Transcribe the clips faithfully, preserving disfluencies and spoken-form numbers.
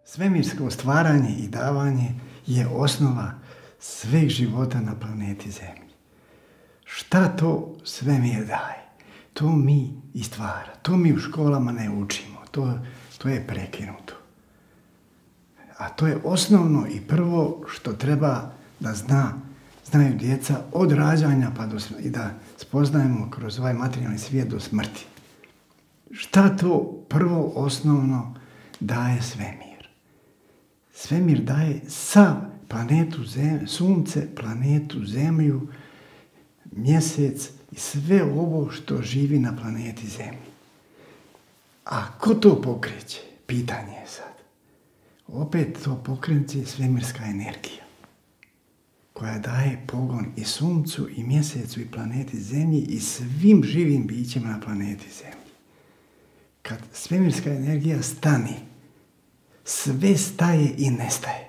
Svemirsko stvaranje i davanje je osnova sveg života na planeti Zemlji. Šta to svemir daje? To mi i stvara. To mi u školama ne učimo. To, to je prekinuto. A to je osnovno i prvo što treba da zna, znaju djeca od rađanja pa do smrti i da spoznajemo kroz ovaj materijalni svijet do smrti. Šta to prvo osnovno daje svemir? Svemir daje sav planetu Zemlju, sunce, planetu Zemlju, mjesec i sve ovo što živi na planeti Zemlji. A ko to pokreće? Pitanje je sad. Opet to pokreće svemirska energija koja daje pogon i suncu i mjesecu i planeti Zemlji i svim živim bićima na planeti Zemlji. Kad svemirska energija stane, sve staje i nestaje.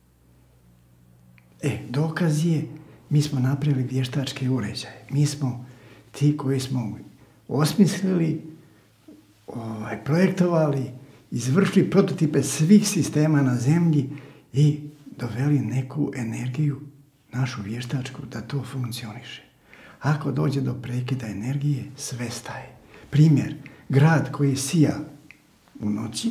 E, dokaz je, mi smo napravili vještačke uređaje. Mi smo ti koji smo osmislili, ovaj, projektovali, izvršili prototipe svih sistema na Zemlji i doveli neku energiju, našu vještačku, da to funkcioniše. Ako dođe do prekida energije, sve staje. Primjer, grad koji sija u noći,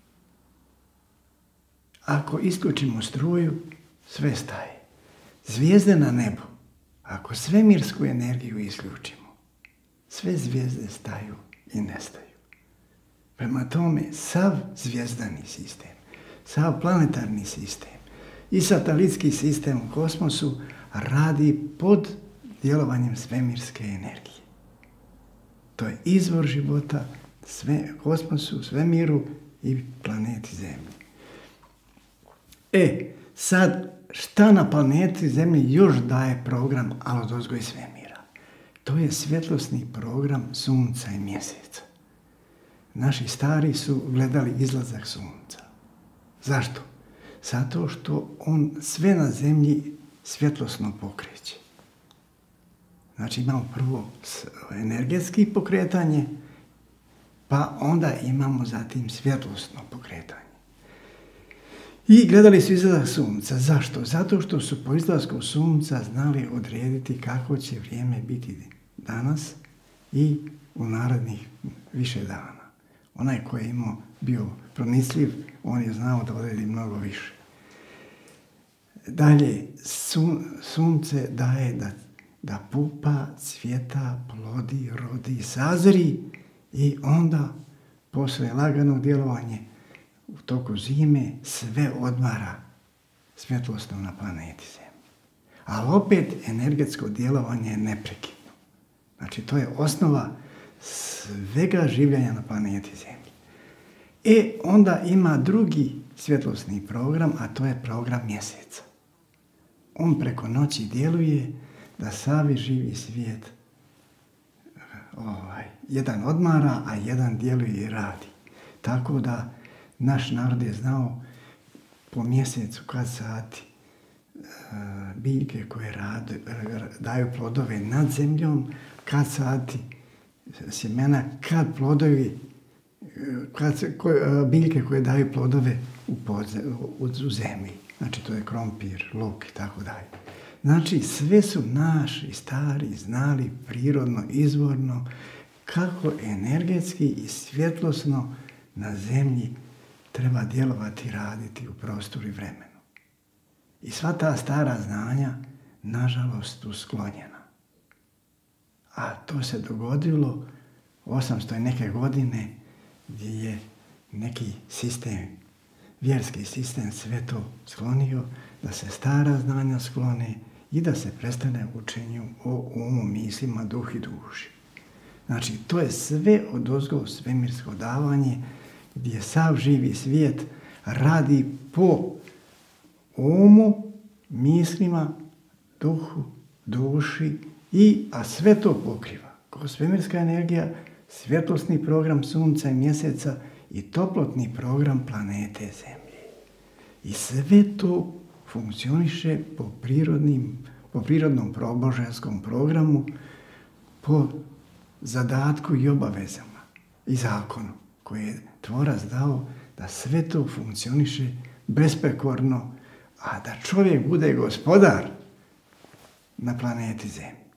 ako isključimo struju, sve staje. Zvijezde na nebu, ako svemirsku energiju isključimo, sve zvijezde staju i nestaju. Prema tome, sav zvijezdani sistem, sav planetarni sistem i satelitski sistem u kosmosu radi pod djelovanjem svemirske energije. To je izvor života sve, kosmosu, svemiru i planeti Zemlji. E, sad, šta na planeti Zemlji još daje program alodozgo iz svemira? To je svjetlosni program sunca i mjeseca. Naši stari su gledali izlazak sunca. Zašto? Zato što on sve na Zemlji svjetlosno pokreće. Znači imamo prvo energetski pokretanje, pa onda imamo zatim svjetlosno pokretanje. I gledali su izlazak sunca. Zašto? Zato što su po izlasku sunca znali odrediti kako će vrijeme biti danas i u narednih više dana. Onaj koji je imao, bio pronicljiv, on je znao da odredi mnogo više. Dalje, sun, sunce daje da, da pupa, cvjeta, plodi, rodi, sazri i onda, posle laganog djelovanja u toku zime, sve odmara svjetlosno na planeti Zemlji. Ali opet energetsko djelovanje je neprekidno. Znači, to je osnova svega življenja na planeti Zemlji. E, onda ima drugi svjetlosni program, a to je program mjeseca. On preko noći djeluje da savi živi svijet ovaj, jedan odmara, a jedan djeluje i radi. Tako da naš narod je znao po mjesecu kad sati biljke koje rade, daju plodove nad zemljom, kad sati sjemena, kad plodovi, kad se, koje, biljke koje daju plodove u, podze, u, u zemlji. Znači to je krompir, luk i tako dalje. Znači sve su naši stari znali prirodno, izvorno, kako energetski i svjetlosno na zemlji treba djelovati i raditi u prostoru i vremenu. I sva ta stara znanja, nažalost, su sklonjena. A to se dogodilo osamsto i neke godine gdje je neki sistem, vjerski sistem sve to sklonio, da se stara znanja sklone i da se prestane učenju o umu, mislima, duh i duši. Znači, to je sve odozgo svemirsko davanje gdje sav živi svijet radi po umu, mislima, duhu, duši, i, a sve to pokriva. Kao svemirska energija, svjetlosni program sunca i mjeseca i toplotni program planete Zemlje. I sve to funkcioniše po, prirodnim, po prirodnom božanskom programu, po zadatku i obavezama i zakonu koji je Tvorac dao da sve to funkcioniše besprekorno, a da čovjek bude gospodar na planeti Zemlji.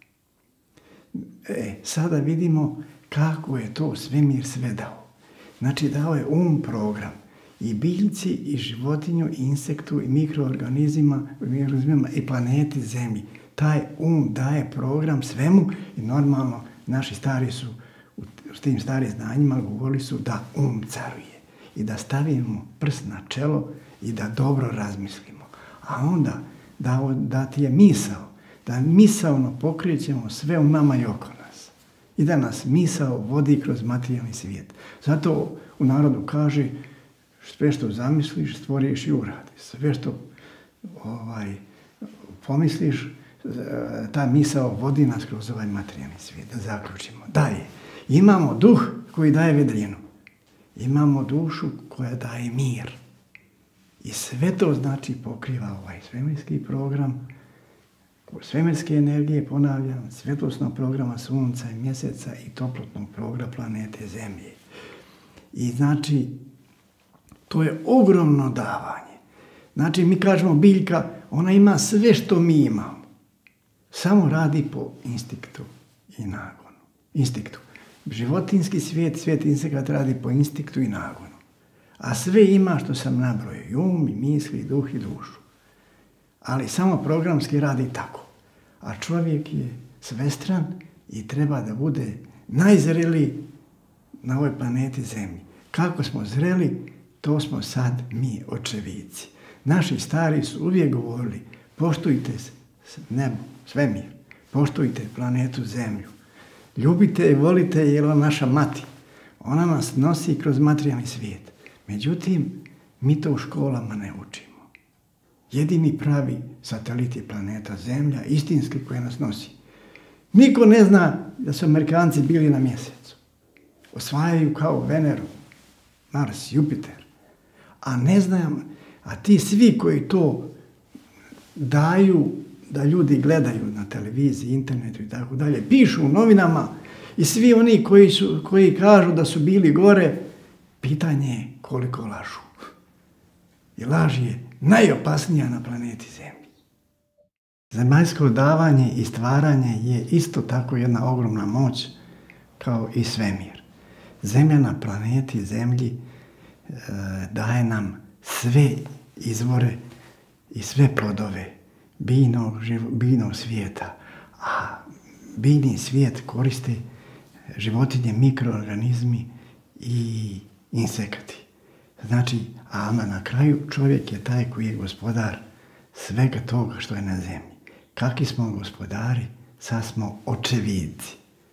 E, sada vidimo kako je to svemir sve dao. Znači, dao je um program i biljci, i životinju, i insektu, i mikroorganizmima, i planeti Zemlji. Taj um daje program svemu i normalno naši stari su u tim starim znanjima govorili su da um caruje i da stavimo prst na čelo i da dobro razmislimo. A onda da, da ti je misao, da misaono pokrećemo sve u nama i oko nas i da nas misao vodi kroz materijalni svijet. Zato u narodu kaže sve što zamisliš, stvoriš i uradiš. Sve što ovaj, pomisliš, ta misao vodi nas kroz ovaj materijalni svijet. Da zaključimo. Dalje, imamo duh koji daje vedrinu. Imamo dušu koja daje mir. I sve to znači pokriva ovaj svemirski program, svemirske energije, ponavljam, svjetlosnog programa Sunca i Mjeseca i toplotnog programa planete Zemlje. I znači, to je ogromno davanje. Znači, mi kažemo biljka, ona ima sve što mi imamo. Samo radi po instinktu i nagonu. Instinktu. Životinski svijet, svijet insekata radi po instinktu i nagonu. A sve ima što sam nabrojio. I um, i misli, i duh, i dušu. Ali samo programski radi tako. A čovjek je svestran i treba da bude najzreliji na ovoj planeti Zemlji. Kako smo zreli, to smo sad mi, očevici. Naši stari su uvijek govorili, poštujte nebo, svemir, poštujte planetu Zemlju. Ljubite i volite jer je naša mati. Ona nas nosi kroz materijalni svijet. Međutim, mi to u školama ne učimo. Jedini pravi satelit je planeta Zemlja, istinski koja nas nosi. Niko ne zna da su Amerikanci bili na mjesecu. Osvajaju kao Veneru, Mars, Jupiter. A ne znam, a ti svi koji to daju da ljudi gledaju na televiziji, internetu i tako dalje, pišu u novinama i svi oni koji, su, koji kažu da su bili gore, pitanje je koliko lažu. I laž je najopasnija na planeti Zemlji. Zemaljsko davanje i stvaranje je isto tako jedna ogromna moć kao i svemir. Zemlja na planeti Zemlji e, daje nam sve izvore i sve plodove biljnog, biljnog svijeta, a biljni svijet koriste životinje, mikroorganizmi i insekti. Znači, a na kraju čovjek je taj koji je gospodar svega toga što je na zemlji. Kakvi smo gospodari, sad smo očevidci.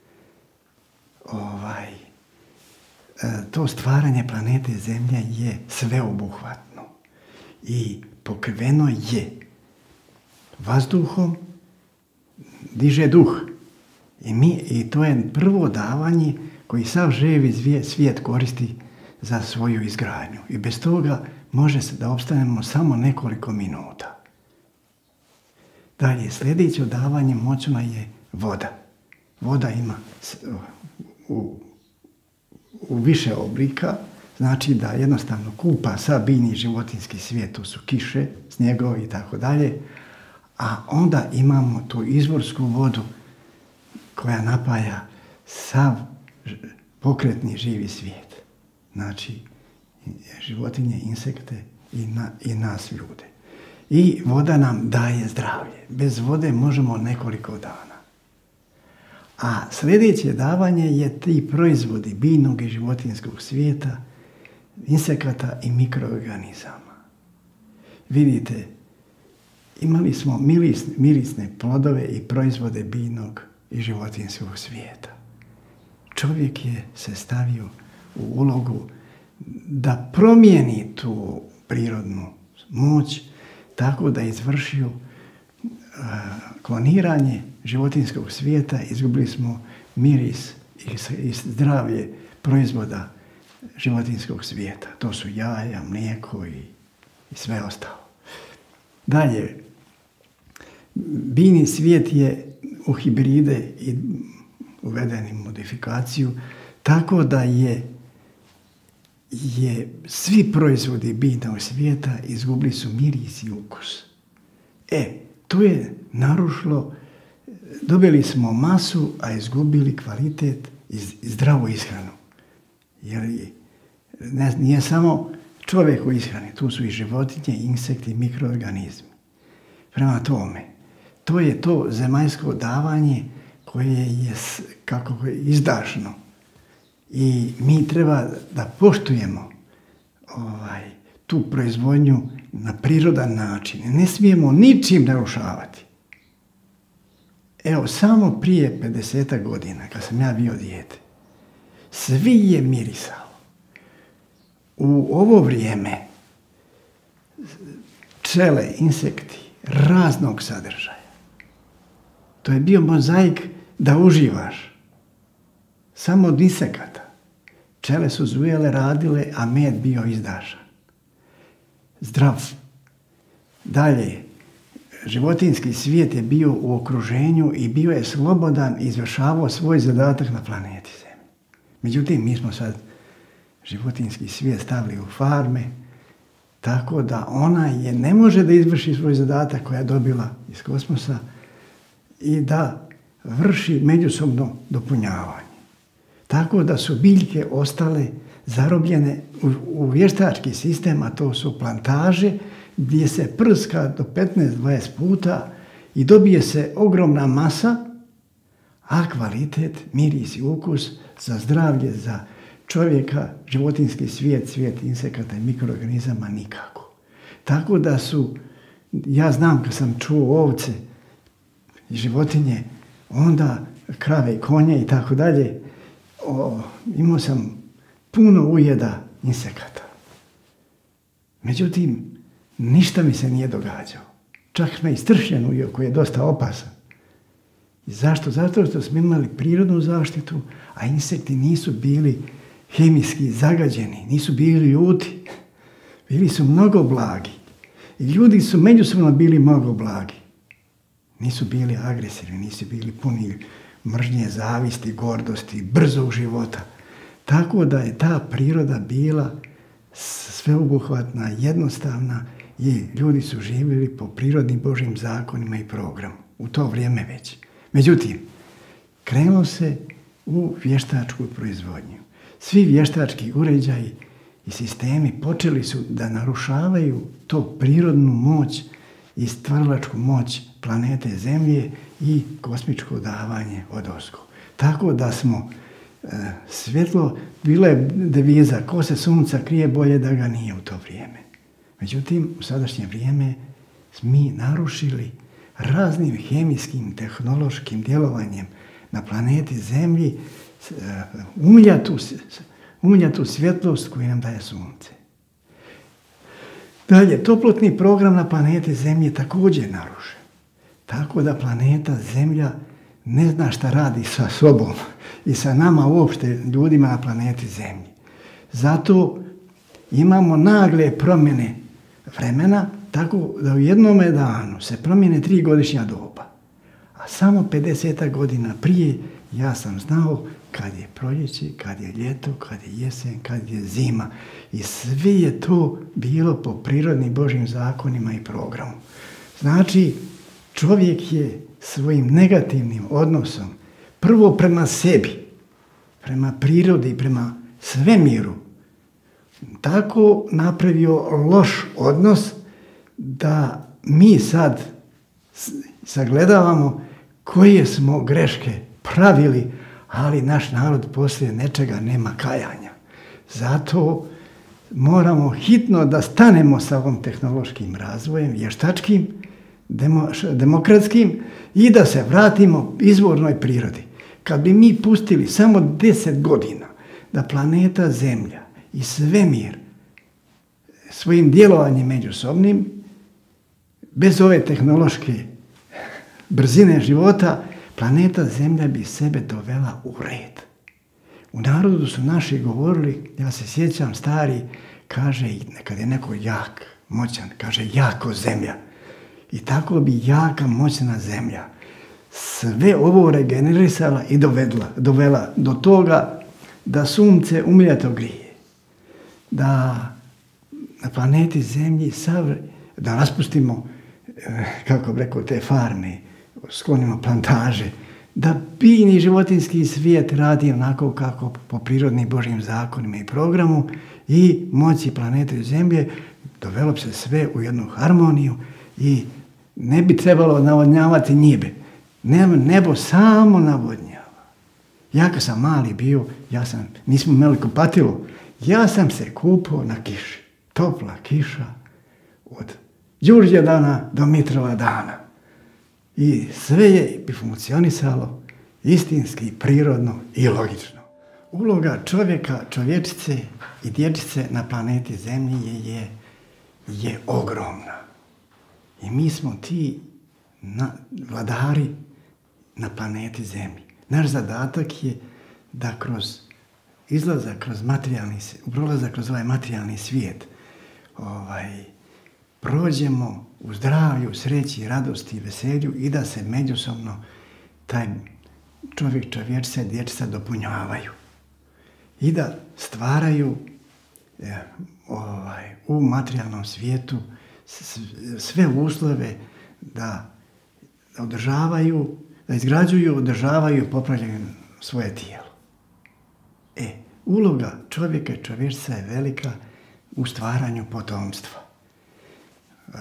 Ovaj, to stvaranje planete Zemlja je sveobuhvatno i pokriveno je vazduhom, diže duh. I, mi, i to je prvo davanje koji sav živi svijet koristi za svoju izgradnju. I bez toga može se da opstanemo samo nekoliko minuta. Dalje, sljedeće davanje moćno je voda. Voda ima u, u više oblika, znači da jednostavno kupa sav biljni životinski svijet, to su kiše, snjegovi i tako dalje, a onda imamo tu izvorsku vodu koja napaja sav pokretni živi svijet. Znači, životinje, insekte i, na, i nas ljude. I voda nam daje zdravlje. Bez vode možemo nekoliko dana. A sljedeće davanje je ti proizvodi biljnog i životinjskog svijeta, insekata i mikroorganizama. Vidite, imali smo mirisne, mirisne plodove i proizvode biljnog i životinjskog svijeta. Čovjek je se stavio u ulogu da promijeni tu prirodnu moć tako da je izvršio uh, kloniranje životinjskog svijeta. Izgubili smo miris i, i zdravlje proizvoda životinjskog svijeta. To su jaja, mlijeko i, i sve ostalo. Dalje, biljni svijet je u hibride i uvedeni modifikaciju tako da je je svi proizvodi biljnog svijeta izgubili su miris i ukus. E, to je narušilo, dobili smo masu, a izgubili kvalitet i zdravu ishranu. Jer ne, nije samo čovjek u ishrani, tu su i životinje, insekti, mikroorganizmi. Prema tome, to je to zemaljsko davanje koje je kako je izdašno. I mi treba da poštujemo ovaj, tu proizvodnju na prirodan način. Ne smijemo ničim narušavati. Evo, samo prije pedesetak godina, kad sam ja bio dijete, svi je mirisalo. U ovo vrijeme pčele, insekti raznog sadržaja. To je bio mozaik da uživaš. Samo od insekata. Pčele su zujele, radile, a med bio izdašan. Zdrav. Dalje, životinjski svijet je bio u okruženju i bio je slobodan i izvršavao svoj zadatak na planeti Zemlji. Međutim, mi smo sad životinjski svijet stavili u farme, tako da ona je ne može da izvrši svoj zadatak koja je dobila iz kosmosa i da vrši međusobno dopunjavanje. Tako da su biljke ostale zarobljene u, u vještački sistem, a to su plantaže, gdje se prska do petnaest do dvadeset puta i dobije se ogromna masa, a kvalitet, miris i ukus za zdravlje, za čovjeka, životinjski svijet, svijet insekata i mikroorganizama nikako. Tako da su, ja znam kad sam čuo ovce i životinje, onda krave i konje i tako dalje, imao sam puno ujeda insekata. Međutim, ništa mi se nije događalo. Čak me i stršljen ujeo koji je dosta opasan. I zašto? Zato što smo imali prirodnu zaštitu, a insekti nisu bili hemijski zagađeni, nisu bili ljuti. Bili su mnogo blagi. I ljudi su međusobno bili mnogo blagi. Nisu bili agresivni, nisu bili puni mržnje, zavisti, gordosti, brzog života. Tako da je ta priroda bila sveobuhvatna, jednostavna i ljudi su živjeli po prirodnim Božjim zakonima i programu. U to vrijeme već. Međutim, krenulo se u vještačku proizvodnju. Svi vještački uređaji i sistemi počeli su da narušavaju to prirodnu moć i stvaralačku moć planete Zemlje i kosmičko davanje odozgo. Tako da smo e, svjetlo, bila je deviza, ko se sunca krije, bolje da ga nije u to vrijeme. Međutim, u sadašnje vrijeme mi narušili raznim hemijskim, tehnološkim djelovanjem na planeti Zemlji umiljatu, umiljatu svjetlost koju nam daje sunce. Dalje, toplotni program na planeti Zemlji također je narušen. Tako da planeta Zemlja ne zna šta radi sa sobom i sa nama uopšte, ljudima na planeti Zemlji. Zato imamo nagle promjene vremena, tako da u jednome danu se promijene tri godišnja doba. A samo pedeset godina prije ja sam znao kad je proljeće, kad je ljeto, kad je jesen, kad je zima. I sve je to bilo po prirodnim Božjim zakonima i programu. Znači, čovjek je svojim negativnim odnosom prvo prema sebi, prema prirodi, prema svemiru, tako napravio loš odnos da mi sad sagledavamo koje smo greške pravili, ali naš narod poslije nečega nema kajanja. Zato moramo hitno da stanemo sa ovom tehnološkim razvojem, vještačkim, demo, demokratskim i da se vratimo izvornoj prirodi. Kad bi mi pustili samo deset godina da planeta Zemlja i svemir svojim djelovanjem međusobnim, bez ove tehnološke brzine života, planeta Zemlja bi sebe dovela u red. U narodu su naši govorili, ja se sjećam stari, kaže, kad je neko jak, moćan, kaže jako zemlja. I tako bi jaka, moćna zemlja sve ovo regenerisala i dovedla, dovela do toga da sunce umiljato grije. da na planeti Zemlji sav, da raspustimo, kako bi rekao, te farme, sklonimo plantaže, da biljni i životinjski svijet radi onako kako po prirodnim Božjim zakonima i programu i moći planete Zemlje, dovelo bi se sve u jednu harmoniju i ne bi trebalo navodnjavati njibe. Nebo samo navodnjava. Ja kad sam mali bio, ja sam, nismo imali kupatilo, ja sam se kupao na kiši. Topla kiša od Đurđe dana do Mitrova dana. I sve je bi funkcionisalo istinski, prirodno i logično. Uloga čovjeka, čovječice i dječice na planeti Zemlji je, je ogromna. I mi smo ti na, vladari na planeti Zemlji. Naš zadatak je da kroz izlazak kroz materijalni, prolazak kroz ovaj materijalni svijet, ovaj, prođemo u zdravlju, sreći, radosti i veselju i da se međusobno taj čovjek, čovječica i dječica dopunjavaju. I da stvaraju je, ovaj, u materijalnom svijetu sve uslove da održavaju, da izgrađuju, održavaju i popravljaju svoje tijelo. E, uloga čovjeka i čovječica je velika u stvaranju potomstva. E,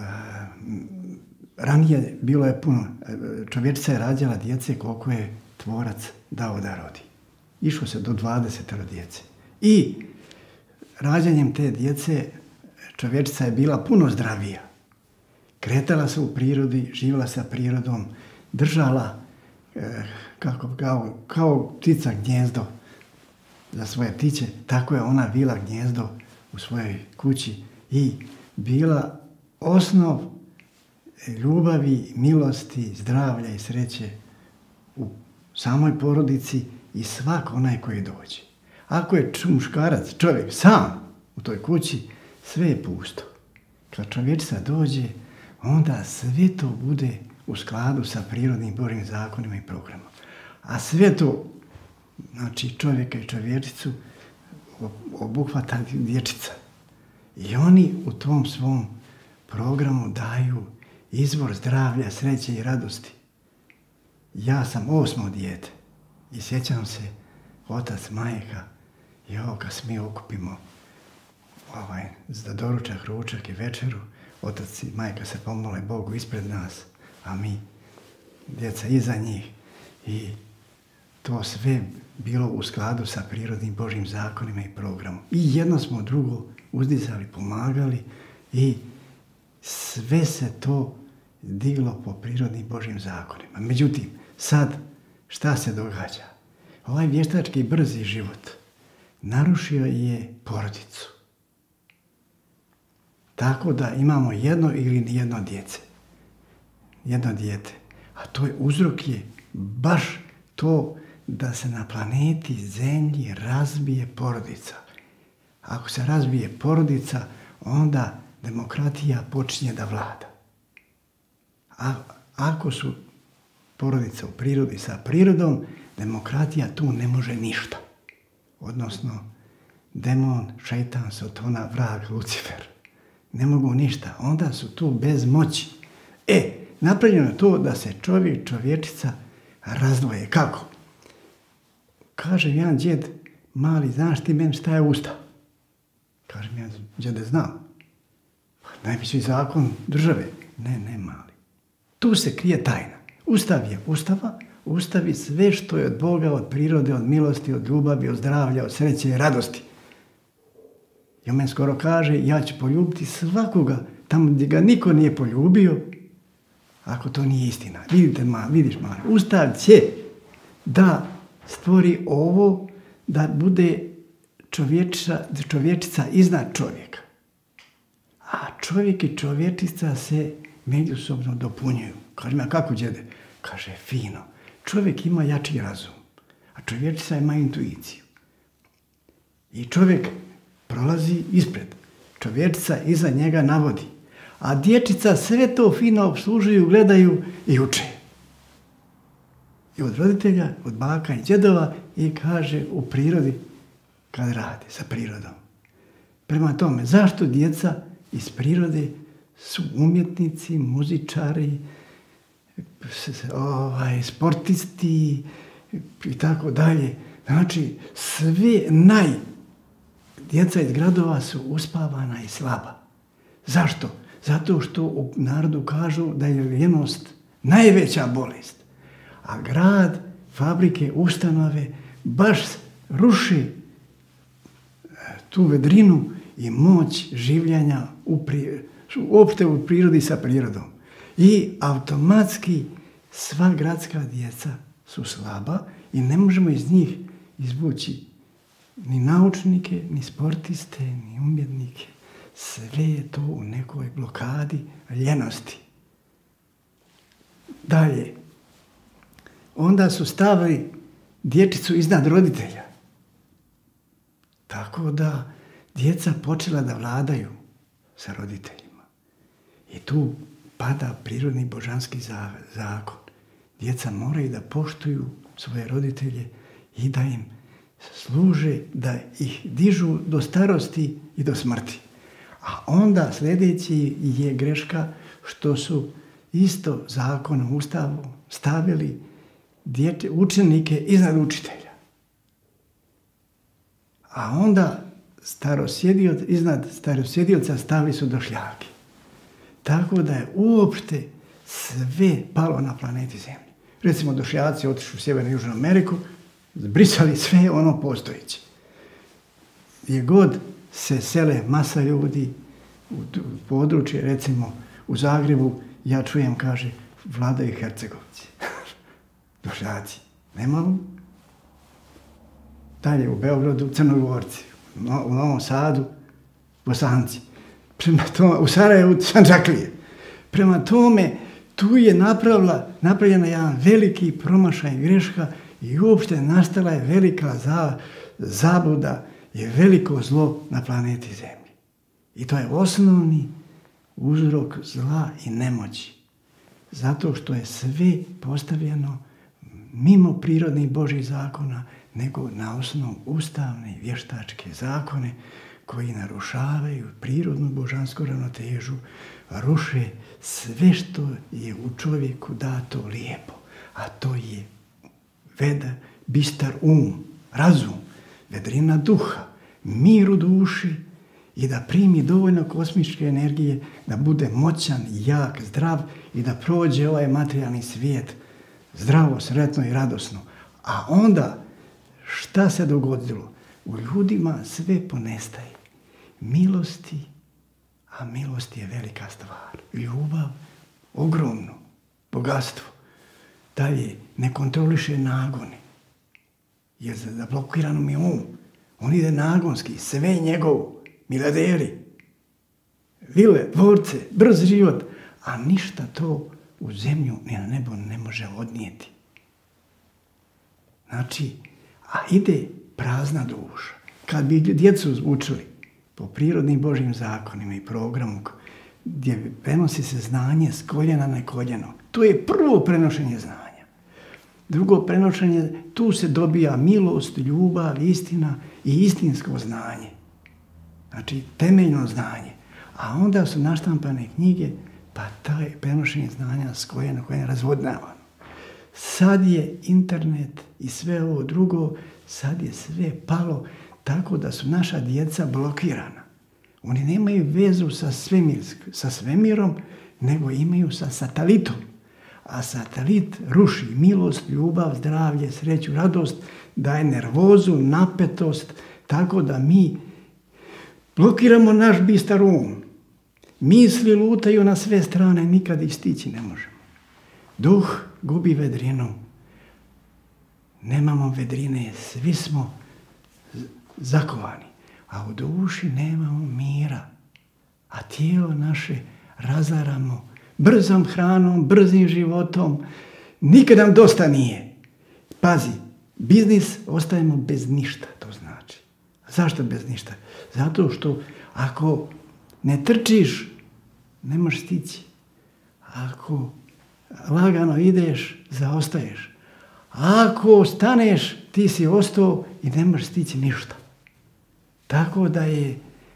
ranije bilo je puno, čovječica je rađala djece koliko je tvorac dao da rodi. Išlo se do dvadeset djece. I rađanjem te djece čovječica je bila puno zdravija. Kretala se u prirodi, živjela sa prirodom, držala e, kako, kao, kao ptica gnjezdo za svoje ptiće, tako je ona bila gnjezdo u svojoj kući i bila osnov ljubavi, milosti, zdravlja i sreće u samoj porodici i svak onaj koji dođe. Ako je muškarac, čovjek sam u toj kući, sve je pusto. Kad čovječica dođe, onda sve to bude u skladu sa prirodnim Božjim zakonima i programom. A sve to, znači čovjeka i čovječicu, obuhvata dječica. I oni u tom svom programu daju izvor zdravlja, sreće i radosti. Ja sam osmo dijete i sjećam se otac, majka i ovo kad se mi okupimo ovaj, za doručak, ručak i večeru, otac i majka se pomole Bogu ispred nas, a mi, djeca iza njih. I to sve bilo u skladu sa prirodnim Božjim zakonima i programom. I jedno smo drugo uzdizali, pomagali i sve se to diglo po prirodnim Božjim zakonima. Međutim, sad šta se događa? Ovaj vještački brzi život narušio je porodicu. Tako da imamo jedno ili nijedno djece. Jedno dijete. A to je uzrok je baš to da se na planeti Zemlji razbije porodica. Ako se razbije porodica, onda demokratija počinje da vlada. A ako su porodica u prirodi sa prirodom, demokratija tu ne može ništa. Odnosno, demon, šejtan, sotona, vrag, Lucifer. Ne mogu ništa. Onda su tu bez moći. E, napravljeno je to da se čovjek, čovječica razdvoje. Kako? Kaže jedan djed, mali, znaš ti meni šta je Ustav? Kažem ja, djede, znam. Najveći zakon države. Ne, ne, mali. Tu se krije tajna. Ustav je Ustava, Ustav je sve što je od Boga, od prirode, od milosti, od ljubavi, od zdravlja, od sreće i radosti. I on meni skoro kaže, ja ću poljubiti svakoga tamo gdje ga niko nije poljubio, ako to nije istina. Vidite, ma, vidiš, mali, Ustav će da stvori ovo, da bude čovječica, čovječica iznad čovjeka. A čovjek i čovječica se međusobno dopunjuju. Kaže me, kako djede? Kaže, fino. Čovjek ima jači razum, a čovječica ima intuiciju. I čovjek prolazi ispred. Čovječica iza njega navodi. A dječica sve to fino opslužuju, gledaju i uče. I od roditelja, od baka i djedova i kaže u prirodi kad radi sa prirodom. Prema tome, zašto djeca iz prirode su umjetnici, muzičari, ovaj, sportisti i tako dalje. Znači, sve naj djeca iz gradova su uspavana i slaba. Zašto? Zato što u narodu kažu da je lijenost najveća bolest. A grad, fabrike, ustanove baš ruši tu vedrinu i moć življenja u pri, uopšte u prirodi sa prirodom. I automatski sva gradska djeca su slaba i ne možemo iz njih izvući ni naučnike, ni sportiste, ni umjetnike. Sve je to u nekoj blokadi ljenosti. Dalje. Onda su stavili dječicu iznad roditelja. Tako da djeca počela da vladaju sa roditeljima. I tu pada prirodni božanski zakon. Djeca moraju da poštuju svoje roditelje i da im služe, da ih dižu do starosti i do smrti. A onda sljedeći je greška što su isto zakonom u Ustavu stavili djete, učenike iznad učitelja. A onda starosjedioc, iznad starosjedioca stavili su došljake. Tako da je uopšte sve palo na planeti Zemlji. Recimo, došljaci otišli u Sjevernu i Južnu Ameriku, zbrisali sve ono postojeće. Gdje god se sele masa ljudi u područje, recimo u Zagrebu, ja čujem, kaže, vladaju Hercegovci. Došljaci. Nemamo. Dalje u Beogradu Crnogorci, u Novom Sadu Bosanci, prema tome, u Sarajevu Sandžaklije. Prema tome, tu je napravila, napravljena jedan veliki promašaj greška i uopšte nastala je velika za, zabluda i veliko zlo na planeti Zemlji. I to je osnovni uzrok zla i nemoći. Zato što je sve postavljeno mimo prirodnih Božjih zakona, nego na osnovu ustavne i vještačke zakone koji narušavaju prirodnu božansku ravnotežu, ruše sve što je u čovjeku dato lijepo, a to je veda, bistar um, razum, vedrina duha, mir u duši i da primi dovoljno kosmičke energije da bude moćan, jak, zdrav i da prođe ovaj materijalni svijet zdravo, sretno i radosno. A onda šta se dogodilo? U ljudima sve ponestaje. Milosti, a milost je velika stvar. Ljubav, ogromno, bogatstvo. Dalje, ne kontroliše nagone. Jer zablokirano mi je um. On ide nagonski, sve je njegovo. Milijarderi, vile, dvorce, brz život. A ništa to u zemlju ni na nebo ne može odnijeti. Znači, a ide prazna duša. Kad bi djecu učili po prirodnim Božjim zakonima i programu gdje prenosi se znanje s koljena na koljeno, to je prvo prenošenje znanja. Drugo prenošenje, tu se dobija milost, ljubav, istina i istinsko znanje. Znači, temeljno znanje. A onda su naštampane knjige, pa taj prenošenje znanja s koljena na koljeno razvodnavano. Sad je internet i sve ovo drugo, sad je sve palo tako da su naša djeca blokirana. Oni nemaju vezu sa, svemir, sa svemirom, nego imaju sa satelitom. A satelit ruši milost, ljubav, zdravlje, sreću, radost, daje nervozu, napetost, tako da mi blokiramo naš bistar um. Misli lutaju na sve strane, nikad ih stići ne možemo. Duh gubi vedrinu. Nemamo vedrine, svi smo zakovani. A u duši nemamo mira. A tijelo naše razaramo brzom hranom, brzim životom. Nikad nam dosta nije. Pazi, biznis ostajemo bez ništa, to znači. Zašto bez ništa? Zato što ako ne trčiš, ne možeš stići. Ako lagano ideš, zaostaješ. A ako staneš, ti si ostao i ne možeš stići ništa. Tako da je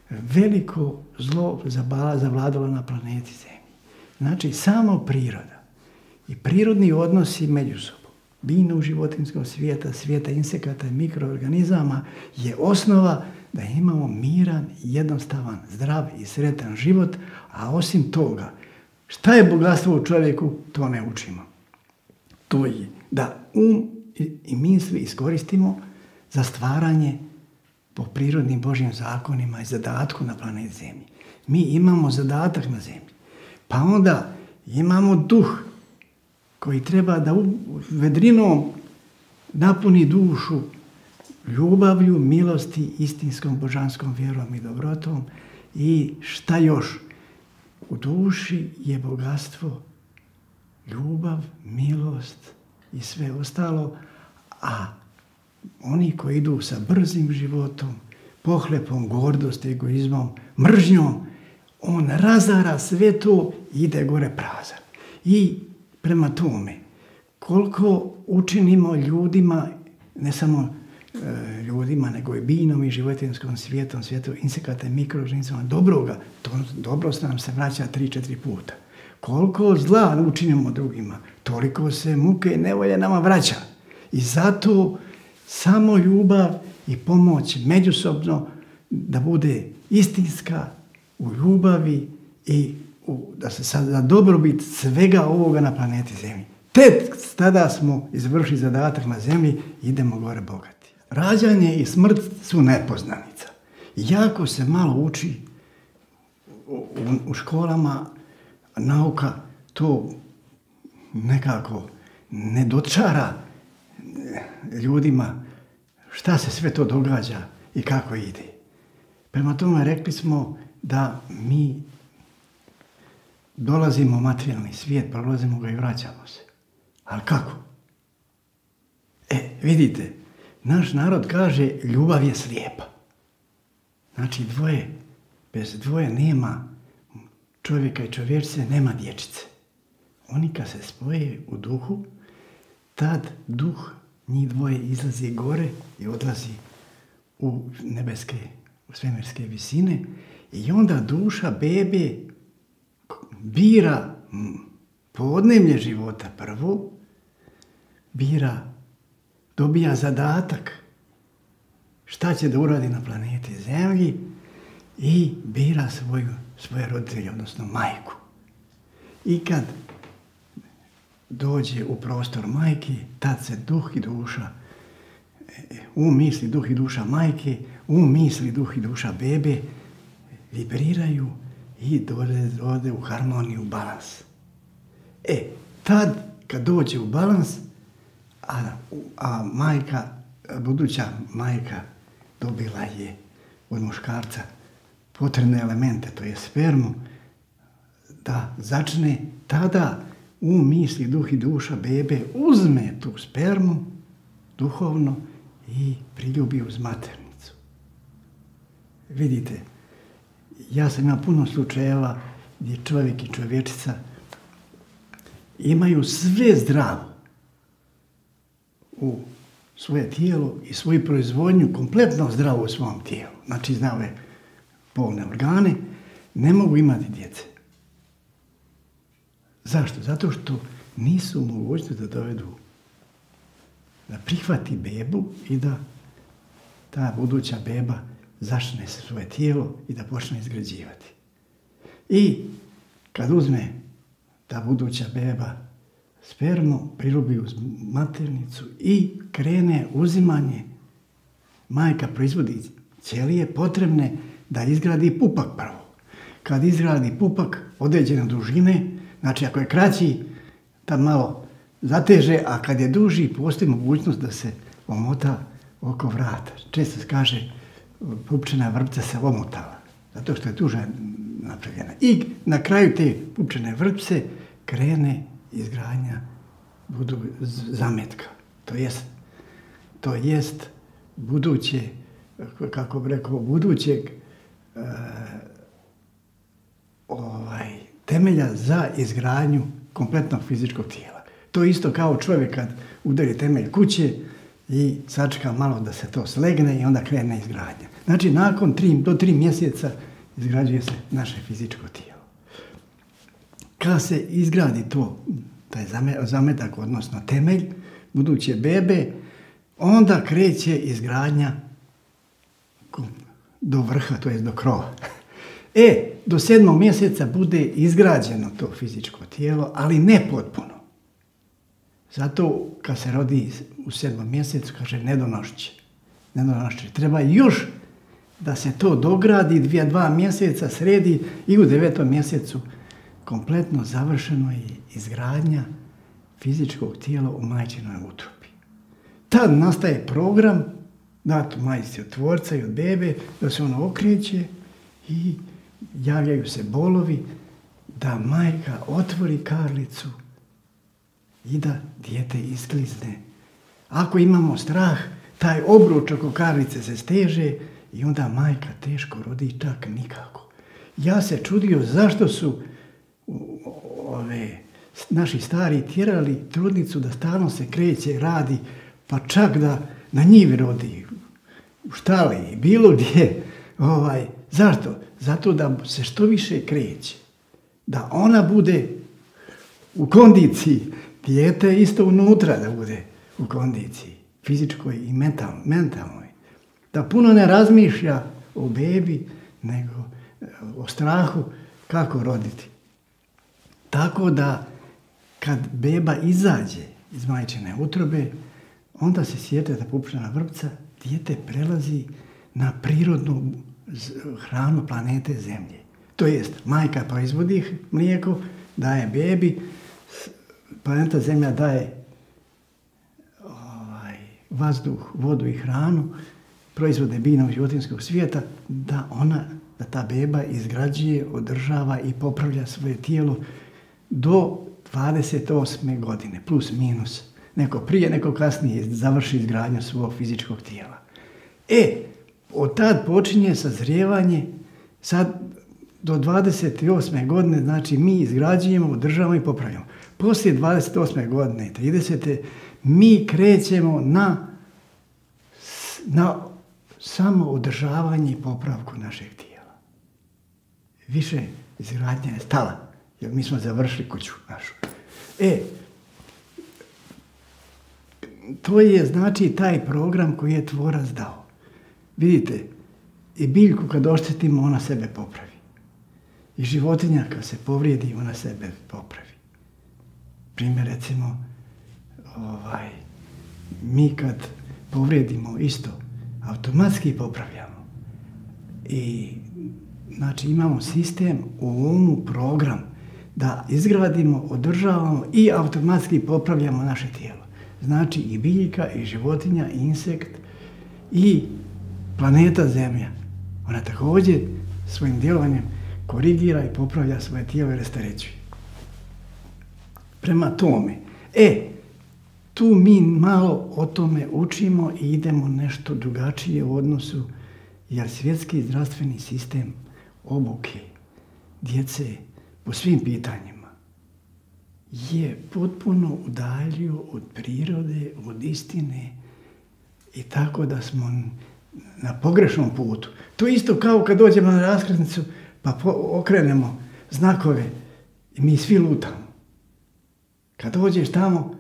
veliko zlo zavladalo na planeti Zemlji. Znači, samo priroda i prirodni odnosi među sobom, biljnog životinjskog svijeta, svijeta insekata i mikroorganizama je osnova da imamo miran, jednostavan, zdrav i sretan život, a osim toga, šta je bogatstvo u čovjeku, to ne učimo. To je da um i misli iskoristimo za stvaranje po prirodnim Božjim zakonima i zadatku na planeti Zemlji. Mi imamo zadatak na Zemlji. Pa onda imamo duh koji treba da vedrinom napuni dušu ljubavlju, milosti, istinskom božanskom vjerom i dobrotom. I šta još? U duši je bogatstvo, ljubav, milost i sve ostalo, a oni koji idu sa brzim životom, pohlepom, gordosti, egoizmom, mržnjom, on razara sve to i ide gore prazan. I prema tome, koliko učinimo ljudima, ne samo e, ljudima, nego i biljnom i životinjskom svijetom, svijetom insekata i mikroorganizama, dobroga, to dobro nam se vraća tri, četiri puta. Koliko zla učinimo drugima, toliko se muke i nevolje nama vraća. I zato samo ljubav i pomoć međusobno da bude istinska u ljubavi i u, da se sad za dobrobit svega ovoga na planeti Zemlji. Tek tada smo izvršili zadatak na Zemlji, idemo gore bogati. Rađanje i smrt su nepoznanica. Jako se malo uči u, u, u školama, nauka to nekako ne dočara ljudima šta se sve to događa i kako ide. Prema tome rekli smo da mi dolazimo u materijalni svijet, prolazimo ga i vraćamo se. Ali kako? E, vidite, naš narod kaže ljubav je slijepa. Znači dvoje, bez dvoje nema čovjeka i čovječice, nema dječice. Oni kad se spoje u duhu, tad duh njih dvoje izlazi gore i odlazi u nebeske, u svemirske visine i onda duša bebe bira podneblje života prvo, bira, dobija zadatak šta će da uradi na planeti Zemlji i bira svoju, svoje roditelje, odnosno majku. I kad dođe u prostor majke, tad se duh i duša, um, misli, duh i duša majke, um, misli, duh i duša bebe vibriraju i dode, dode u harmoniju, u balans. E, tad kad dođe u balans, a, a majka, buduća majka dobila je od muškarca potrebne elemente, to je spermu, da začne tada um, misli, duh i duša bebe uzme tu spermu duhovno i priljubi uz maternicu. Vidite, ja sam imao puno slučajeva gdje čovjek i čovječica imaju sve zdravo u svoje tijelo i svoju proizvodnju kompletno zdravo u svom tijelu. Znači zdrave polne organe, ne mogu imati djece. Zašto? Zato što nisu u mogućnosti da dovedu, da prihvati bebu i da ta buduća beba začne se svoje tijelo i da počne izgrađivati. I kad uzme ta buduća beba spermu, prilubi uz maternicu i krene uzimanje, majka proizvodi ćelije potrebne da izgradi pupak prvo. Kad izgradi pupak određene dužine, znači ako je kraći, tad malo zateže, a kad je duži, postoji mogućnost da se omota oko vrata. Često se kaže, pupčana vrpca se omotala, zato što je tuža napravljena. I na kraju te pupčane vrpce krene izgradnja budu zametka. To jest, to jest buduće, kako bi rekao, budućeg uh, ovaj, temelja za izgradnju kompletnog fizičkog tijela. To isto kao čovjek kad udari temelj kuće i sačeka malo da se to slegne i onda krene izgradnja. Znači, nakon tri, do tri mjeseca izgrađuje se naše fizičko tijelo. Kad se izgradi to, taj zametak, odnosno temelj buduće bebe, onda kreće izgradnja do vrha, to jest do krova. E, do sedmog mjeseca bude izgrađeno to fizičko tijelo, ali ne potpuno. Zato kad se rodi u sedmom mjesecu, kaže nedonošće. Nedonošće. Treba još da se to dogradi, dvije, dva mjeseca sredi i u devetom mjesecu kompletno završeno je izgradnja fizičkog tijela u majčinoj utrobi. Tad nastaje program dat u majci od tvorca i od bebe, da se ono okreće i javljaju se bolovi da majka otvori karlicu i da dijete isklizne. Ako imamo strah, taj obruč oko karlice se steže i onda majka teško rodi, čak nikako. Ja se čudio zašto su ove, naši stari tjerali trudnicu da stalno se kreće, radi, pa čak da na njivi rodi, u štali, bilo gdje. Ovaj, zašto? Zato da se što više kreće. Da ona bude u kondiciji, dijete isto unutra da bude u kondiciji, fizičkoj i mentalnoj. Da puno ne razmišlja o bebi, nego o strahu kako roditi. Tako da kad beba izađe iz majčine utrobe, onda se sjeteta pupučna vrpca, dijete prelazi na prirodnu hranu planete Zemlje. To jest, majka proizvodi mlijeko, daje bebi, planeta Zemlja daje ovaj, vazduh, vodu i hranu, proizvode biljnog životinjskog svijeta, da ona, da ta beba izgrađuje, održava i popravlja svoje tijelo do dvadeset osme godine, plus minus. Neko prije, neko kasnije završi izgradnju svog fizičkog tijela. E, od tad počinje sazrijevanje, sad do dvadeset osme godine, znači mi izgrađujemo, održavamo i popravljamo. Poslije dvadeset osme godine i tridesete mi krećemo na, na samo održavanje i popravku našeg tijela. Više izgradnja je stala, jer mi smo završili kuću našu. E, to je znači taj program koji je tvorac dao. Vidite, i biljku kad oštetimo, ona sebe popravi. I životinja kad se povrijedi, ona sebe popravi. Primjer, recimo, ovaj, mi kad povrijedimo isto, automatski popravljamo. I znači imamo sistem u umu, program, da izgradimo, održavamo i automatski popravljamo naše tijelo. Znači i biljka, i životinja, i insekt, i planeta Zemlja. Ona također svojim djelovanjem korigira i popravlja svoje tijelo i rasterećuje. Prema tome, e, tu mi malo o tome učimo i idemo nešto drugačije u odnosu, jer svjetski zdravstveni sistem obuke djece po svim pitanjima je potpuno udaljio od prirode, od istine i tako da smo na pogrešnom putu. To isto kao kad dođemo na raskrsnicu pa okrenemo znakove i mi svi lutamo. Kad dođeš tamo,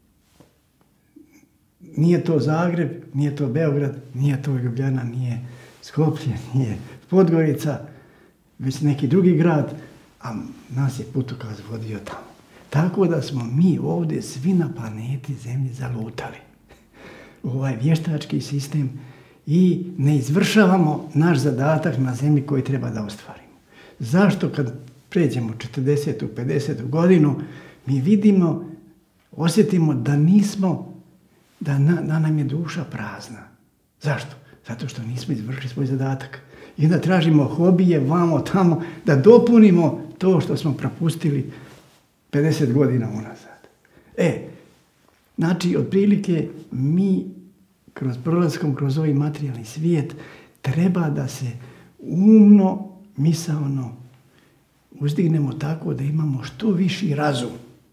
nije to Zagreb, nije to Beograd, nije to Ljubljana, nije Skoplje, nije Podgorica, već neki drugi grad, a nas je putokaz vodio tamo. Tako da smo mi ovdje svi na planeti Zemlji zalutali. Ovaj vještački sistem i ne izvršavamo naš zadatak na Zemlji koji treba da ostvarimo. Zašto kad pređemo četrdesetu, pedesetu godinu, mi vidimo, osjetimo da nismo, da, na, da nam je duša prazna. Zašto? Zato što nismo izvršili svoj zadatak. I onda tražimo hobije, vamo, tamo, da dopunimo to što smo propustili pedeset godina unazad. E, znači, otprilike, mi kroz prolaskom, kroz ovaj materijalni svijet, treba da se umno, misaono uzdignemo tako da imamo što viši razum.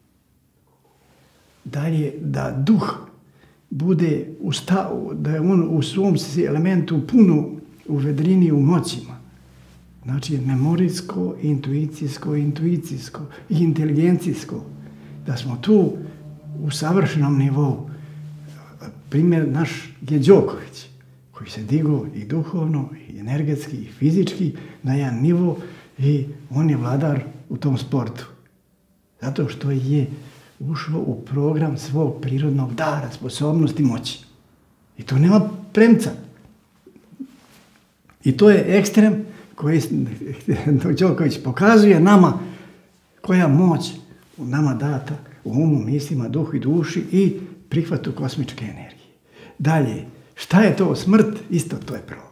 Dalje, da duh bude u stavu, da je on u svom elementu punu u vedrini u moćima. Znači, memorijsko, intuicijsko, intuicijsko i inteligencijsko. Da smo tu u savršenom nivou. Primjer naš je Đoković, koji se digao i duhovno, i energetski, i fizički na jedan nivo i on je vladar u tom sportu. Zato što je ušao u program svog prirodnog dara, sposobnosti, moći. I to nema premca. I to je ekstrem koji Đoković pokazuje nama koja moć u nama data u umu, mislima, duhu i duši i prihvatu kosmičke energije. Dalje, šta je to smrt? Isto to je problem.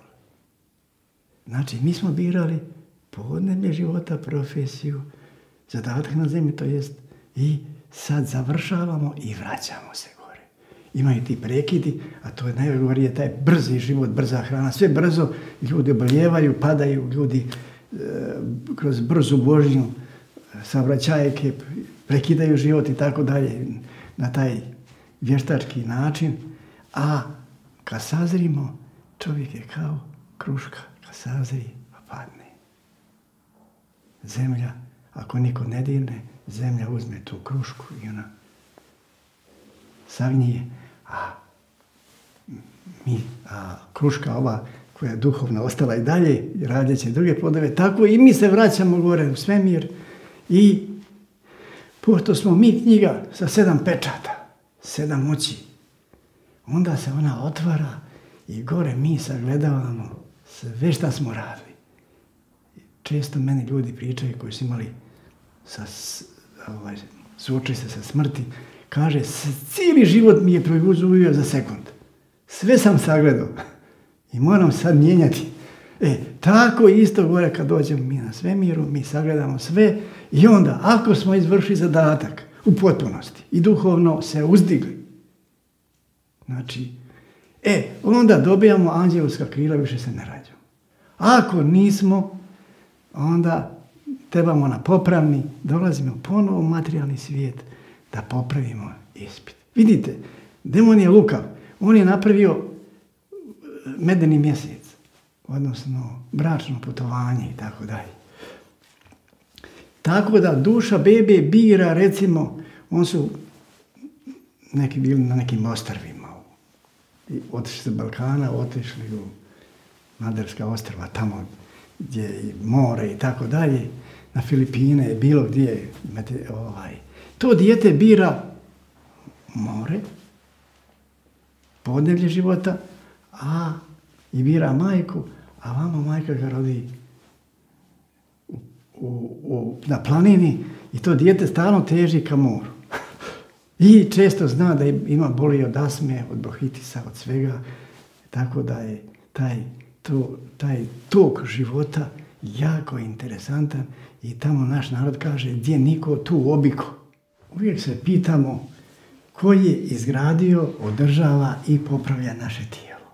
Znači, mi smo birali podneblje života, profesiju, zadatak na zemlji, to jest, i sad završavamo i vraćamo se gore. Imaju ti prekidi, a to je najgore je taj brzi život, brza hrana, sve brzo, ljudi oboljevaju, padaju, ljudi e, kroz brzu vožnju, saobraćajke, prekidaju život i tako dalje, na taj vještački način, a kad sazrimo, čovjek je kao kruška, kad sazri, pa padne. Zemlja, ako niko ne dirne, zemlja uzme tu krušku i ona sagnije, a, mi, a kruška ova koja je duhovna ostala i dalje, radeće druge plodove, tako i mi se vraćamo gore u svemir i pošto smo mi knjiga sa sedam pečata, sedam moći, onda se ona otvara i gore mi sagledavamo sve šta smo radili. Često meni ljudi pričaju koji su imali sa, ovaj, suočili se sa smrti, kaže, cijeli život mi je proizveo za sekund. Sve sam sagledao i moram sad mijenjati. E, tako isto gore kad dođemo mi na svemiru, mi sagledamo sve i onda, ako smo izvršili zadatak u potpunosti i duhovno se uzdigli, znači, e, onda dobijamo anđelska krila, više se ne rađamo. Ako nismo, onda trebamo na popravni, dolazimo ponovo u materijalni svijet da popravimo ispit. Vidite, demon je lukav. On je napravio medeni mjesec, odnosno bračno putovanje i tako dalje. Tako da duša bebe bira, recimo, on su neki bili na nekim ostrvima. Otišli sa Balkana, otišli u Madarska ostrva, tamo gdje je more i tako dalje, na Filipine, bilo gdje, ovaj. To dijete bira more, podneblje života, a i bira majku, a vama majka ga rodi u, u, u, na planini i to dijete stalno teži ka moru. I često zna da ima boli od asme, od bronhitisa, od svega, tako da je taj, to, taj tok života jako interesantan i tamo naš narod kaže gdje niko tu obiko. Uvijek se pitamo ko je izgradio, održava i popravlja naše tijelo.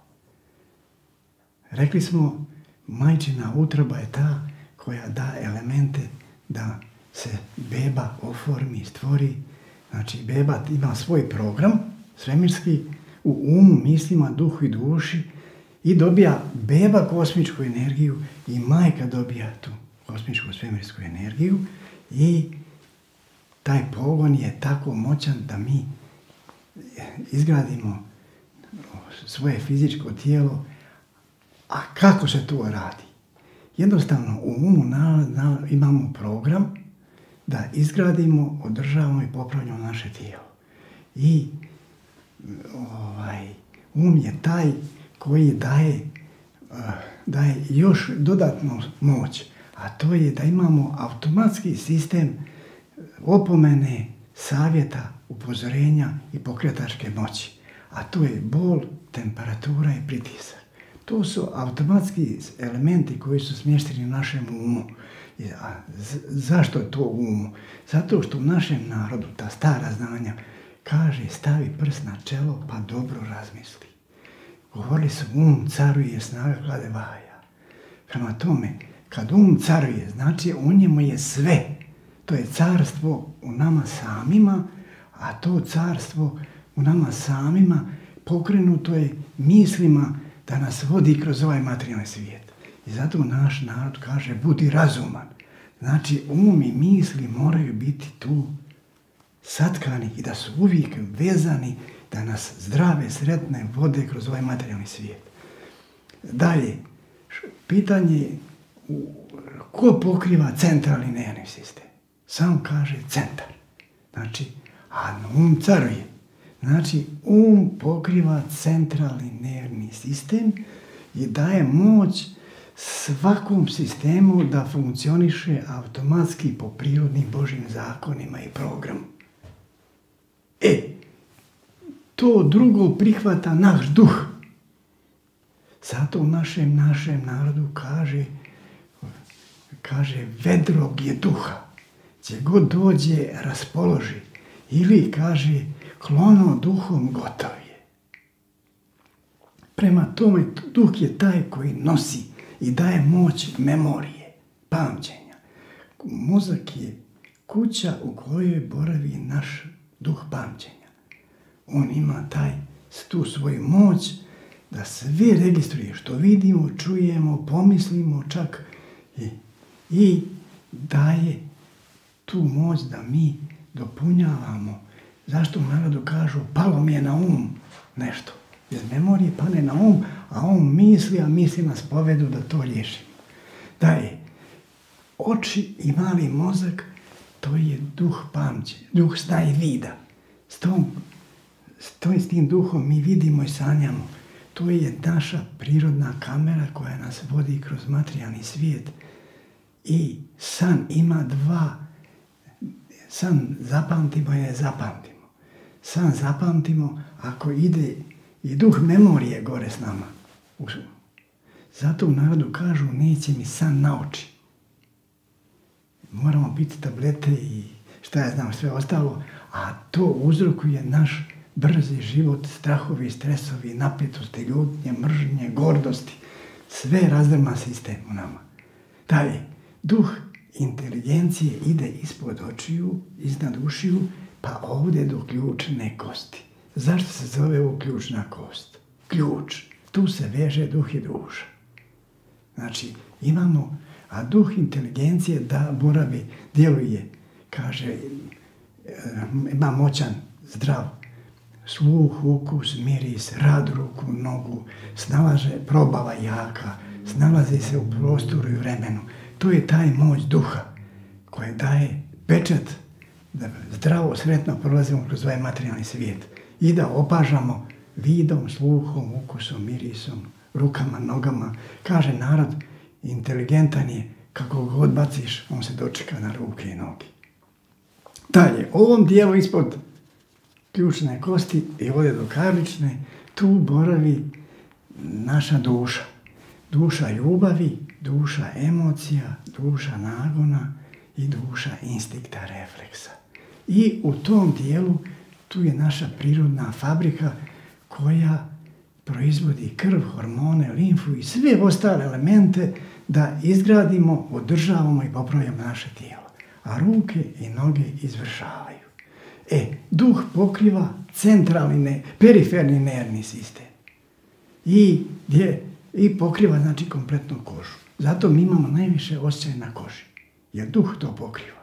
Rekli smo, majčina utroba je ta koja da elemente da se beba oformi, stvori. Znači, beba ima svoj program, svemirski, u umu, mislima, duhu i duši i dobija beba kosmičku energiju i majka dobija tu kosmičku svemirsku energiju i taj pogon je tako moćan da mi izgradimo svoje fizičko tijelo. A kako se to radi? Jednostavno u umu na, na, imamo program da izgradimo, održavamo i popravljamo naše tijelo. I ovaj, um je taj koji daje, uh, daje još dodatnu moć, a to je da imamo automatski sistem opomene, savjeta, upozorenja i pokretačke moći. A to je bol, temperatura i pritisak. To su automatski elementi koji su smješteni u našem umu. A zašto je to u umu? Zato što u našem narodu ta stara znanja kaže stavi prst na čelo pa dobro razmisli. Govorili su um caruje, snaga klade vaja. Prema tome, kad um caruje, znači u njemu je sve. To je carstvo u nama samima, a to carstvo u nama samima pokrenuto je mislima da nas vodi kroz ovaj materijalni svijet. I zato naš narod kaže budi razuman. Znači um i misli moraju biti tu satkani i da su uvijek vezani da nas zdrave, sretne vode kroz ovaj materijalni svijet. Dalje, pitanje ko pokriva centralni nervni sistem? Sam kaže centar. Znači, a um caruje. Znači, um pokriva centralni nervni sistem i daje moć svakom sistemu da funkcioniše automatski po prirodnim Božjim zakonima i programu. E, to drugo prihvata naš duh. Zato u našem, našem narodu kaže, kaže vedrog je duha. Gdje god dođe, raspoloži. Ili kaže klono duhom gotov je. Prema tome, duh je taj koji nosi i daje moć memorije, pamćenja. Mozak je kuća u kojoj boravi naš duh pamćenja. On ima taj, tu svoju moć da sve registruje što vidimo, čujemo, pomislimo čak i, i daje tu moć da mi dopunjavamo. Zašto u narodu kažu palo mi je na um nešto. Iz memorije pane na um, a on misli, a misli nas povedu da to riješimo. Da je oči i mali mozak, to je duh pamćenja, duh sna i vida. S, tom, s, tom, s tim duhom mi vidimo i sanjamo. To je naša prirodna kamera koja nas vodi kroz materijalni svijet. I san ima dva. San zapamtimo i ne zapamtimo. San zapamtimo ako ide i duh memorije gore s nama. Zato u narodu kažu neće mi san na oči. Moramo piti tablete i šta ja znam sve ostalo, a to uzrokuje naš brzi život, strahovi, stresovi, napetosti, ljutnje, mržnje, gordosti. Sve razdrma sistem u nama. Dalje, duh inteligencije ide ispod očiju, iznad ušiju, pa ovdje do ključne kosti. Zašto se zove ovo ključna kost? Ključ. Tu se veže duh i duša. Znači, imamo, a duh inteligencije da boravi, djeluje, kaže, ima moćan, zdrav, sluh, ukus, miris, rad ruku, nogu, snalaže, probava jaka, snalazi se u prostoru i vremenu. To je taj moć duha koji daje pečat da zdravo, sretno prolazimo kroz ovaj materijalni svijet i da opažamo vidom, sluhom, ukusom, mirisom, rukama, nogama. Kaže narod, inteligentan je, kako ga odbaciš, on se dočeka na ruke i noge. Dalje, ovom dijelu ispod ključne kosti i ovdje do karlične, tu boravi naša duša. Duša ljubavi, duša emocija, duša nagona i duša instinkta refleksa. I u tom dijelu tu je naša prirodna fabrika koja proizvodi krv, hormone, limfu i sve ostale elemente da izgradimo, održavamo i popravljamo naše tijelo. A ruke i noge izvršavaju. E, duh pokriva centralni, ne, periferni nervni sistem. I, gdje, i pokriva, znači, kompletnu kožu. Zato mi imamo najviše osjećaja na koži. Jer duh to pokriva.